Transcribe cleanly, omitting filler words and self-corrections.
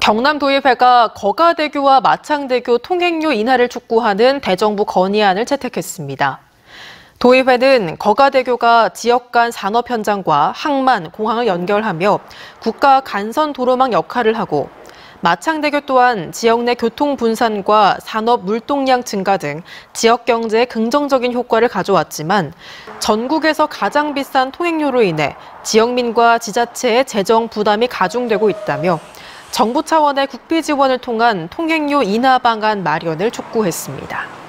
경남도의회가 거가대교와 마창대교 통행료 인하를 촉구하는 대정부 건의안을 채택했습니다. 도의회는 거가대교가 지역 간 산업 현장과 항만, 공항을 연결하며 국가 간선 도로망 역할을 하고 마창대교 또한 지역 내 교통 분산과 산업 물동량 증가 등 지역 경제에 긍정적인 효과를 가져왔지만 전국에서 가장 비싼 통행료로 인해 지역민과 지자체의 재정 부담이 가중되고 있다며 정부 차원의 국비 지원을 통한 통행료 인하 방안 마련을 촉구했습니다.